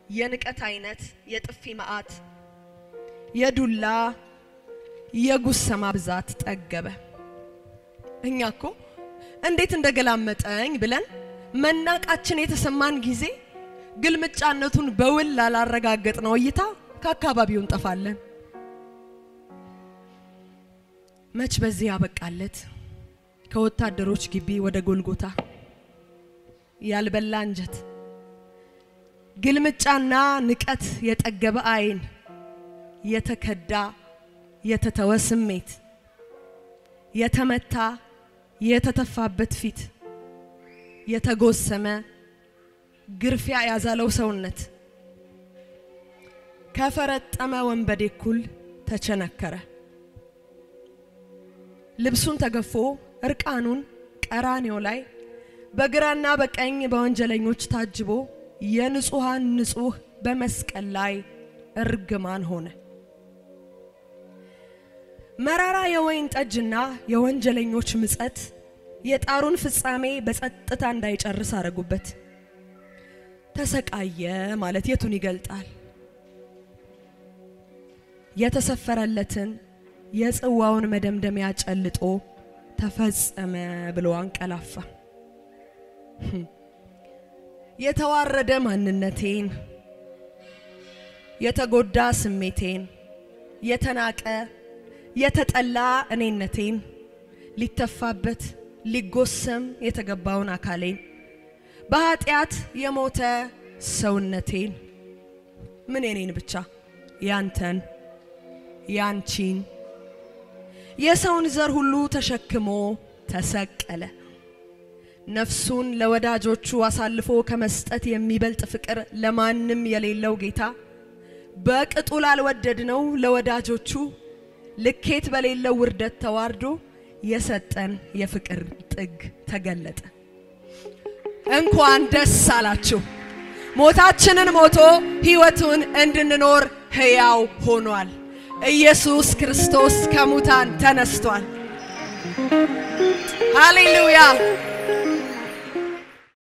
የንቀት አይነት የጥፊ ማአት የዱላ የጉሰማ ብዛት ጠገበ እኛኮ እንዴት እንደገላመጠኝ ብለን መናቃችን የተሰማን ጊዜ ግልምጫነቱን በውል ላላረጋገጥ ነው እይታ ከአካባቢው እንጠፋለን መች በዚህ ያበቃለት ከወታደሮች ግቢ ወደ ጎልጎታ ያልበላ እንጀት ግልምጫና ንቀት የጠገበ አይን የተከዳ የተተወ ስሜት የተመታ የተተፋበት ፊት የተጎሰመ ግርፊያ ያዛለው ሰውነት ከፈረጠመ ወንበዴ ኩል ተቸነከረ ልብሱን ተገፎ እርቃኑን ቀራኔው ላይ በግራና በቀኝ በወንጀለኞች ታጅቦ የንጹሃን ንጹህ በመስቀል ላይ እርግማን ሆነ መራራ የወይን ጠጅና የወንጀለኞች ምጸት የጣሩን ፍጻሜ በጸጥታ እንዳይጨርስ አረጉበት ተሰቃየ ማለት የቱን ይገልጣል የተሰፈረለትን የጽዋውን መደምደሚያ ጨልጦ ተፈጸመ ብሎ አንቀላፋ የተዋረደ ማንነቴን የተጎዳ ስሜቴን የተናቀ የተጠላ እኔነቴን ሊተፋበት ሊጎሰም የተገባውን አካሌን በኃጢያት የሞተ ሰውነቴን ምን የኔን ብቻ ያንተን ያንቺን የሰውን ዘር ሁሉ ተሸክሞ ተሰቀለ ነፍሱን ለወዳጆቹ አሳልፎ ከመስጠት የሚበልጥ ፍቅር ለማንም የሌለው ጌታ በቅጡ ላልወደድነው ለወዳጆቹ ልኬት በሌለው ውርደት ተዋርዶ የሰጠን የፍቅር ጥግ ተገለጠ እንኳን ደስ አላችሁ ሞታችንን ሞቶ ሕይወቱን እንድንኖር ሕያው ሆኗል ኢየሱስ ክርስቶስ ከሙታን ተነስቷል ሃሌሉያ